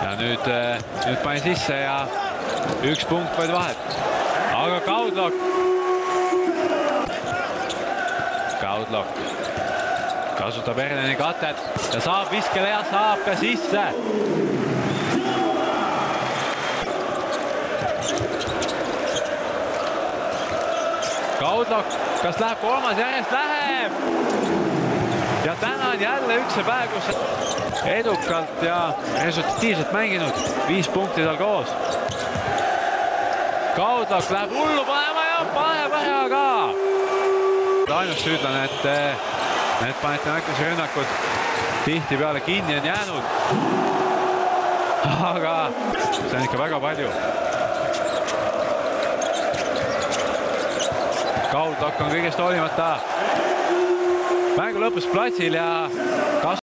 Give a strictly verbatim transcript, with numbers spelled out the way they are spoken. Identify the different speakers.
Speaker 1: ja nüüd, nüüd pani sisse ja üks punkt vaid vahet. Aga Kaudlok. Kaudlok kasutab Erneni katet ja saab viskele ja saab ka sisse. Kaudlok, kas läheb kolmas järjest? Läheb! Ja täna on jälle üks see päev, kus edukalt ja resultatiivselt mänginud. Viis punkti tal koos. Kaudlok läheb hullu panema ja paneb ära ka. Ainus süüdlane, et need Panathinaikose rünnakud tihti peale kinni on jäänud. Aga see on ikka väga palju. Kaudlok on kõigest hoolimata mängu lõpus platsil ja